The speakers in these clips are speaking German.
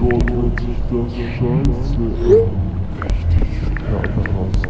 Gott hört sich das scheiße an. Richtig pervers.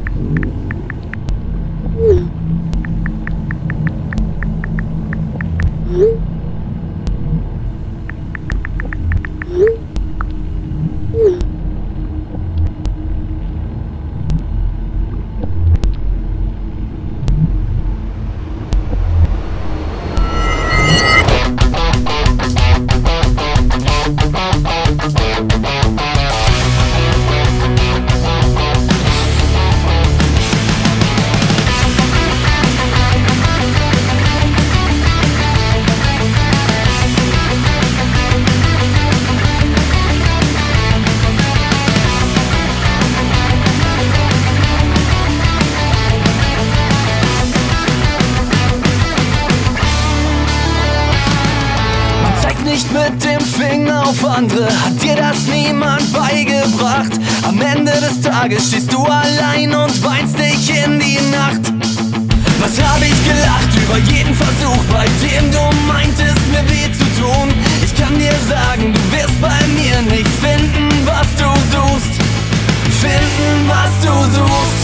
Nicht mit dem Finger auf andere, hat dir das niemand beigebracht. Am Ende des Tages stehst du allein und weinst dich in die Nacht. Was habe ich gelacht über jeden Versuch, bei dem du meintest, mir weh zu tun. Ich kann dir sagen, du wirst bei mir nicht finden, was du suchst. Finden, was du suchst.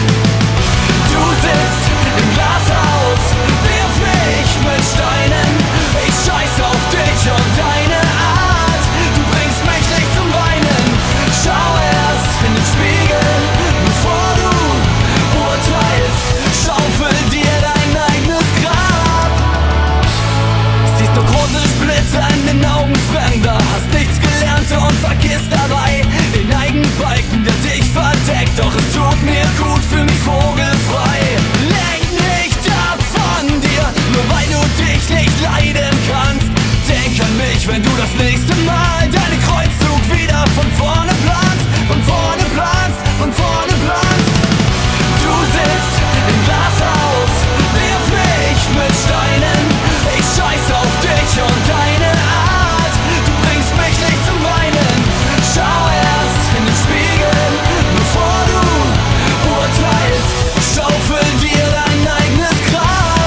Du sitzt im Glashaus, wirf mich mit Steinen. Ich scheiß auf dich und deine Art. Du bringst mich nicht zum Weinen. Schau erst in den Spiegel, bevor du urteilst. Schaufel dir dein eigenes Grab. Siehst du große Splitter in den Augen Fremder, hast nichts gelernt und vergisst dabei den Eigenbalken, der dich verdeckt. Doch es tut mir gut, fühl mich vogelfrei. Lenk nicht ab von dir, nur weil du dich nicht leiden kannst. Denk an mich, wenn du das nächste Mal deinen Kreuzzug wieder von vorne planst. Von vorne planst, von vorne planst. Du sitzt im Glashaus, wirf mich mit Steinen. Ich scheiß auf dich und deine Art. Du bringst mich nicht zum Weinen. Schau erst in den Spiegel, bevor du urteilst. Schaufel dir dein eigenes Grab.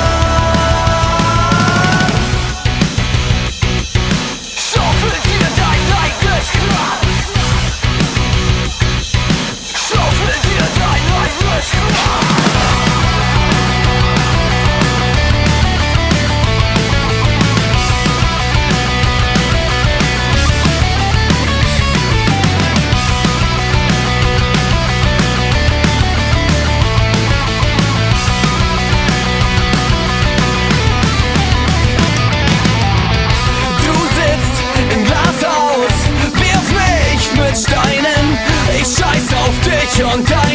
Schaufel dir dein eigenes Grab. Schaufel dir dein eigenes Grab. Du sitzt im Glashaus, wirf mich mit Steinen. Ich scheiß auf dich und